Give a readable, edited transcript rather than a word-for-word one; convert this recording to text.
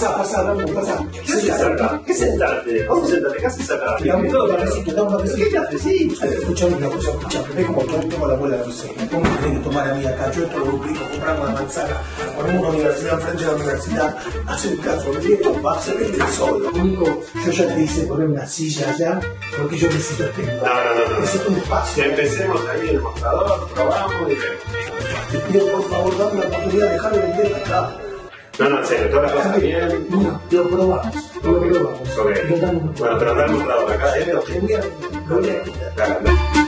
Pasá, vamos, pasá. ¿Qué haces acá? ¿Qué sentarte? Vamos, sentate, ¿qué haces acá? Dame todo, cafecito, dame un cafecito. ¿Qué cafecito? Escuchame una cosa, escuchame. Ves como tengo la abuela de Luis. ¿Cómo me tiene que tomar a mí acá? Yo esto lo duplico, compramos una manzana, ponemos una universidad enfrente de la universidad, hacen caso, esto va a ser el solo. Único, yo ya te hice poner una silla allá, porque yo necesito este lugar. No. Necesito un espacio. Empecemos ahí el mostrador, probamos y vemos. Te pido por favor, dame la oportunidad de dejar de vender acá. No, en serio, todas las cosas bien. No, lo probamos. Ok. Bueno, pero dame un mostrador acá. Lo voy a quitar. Dale.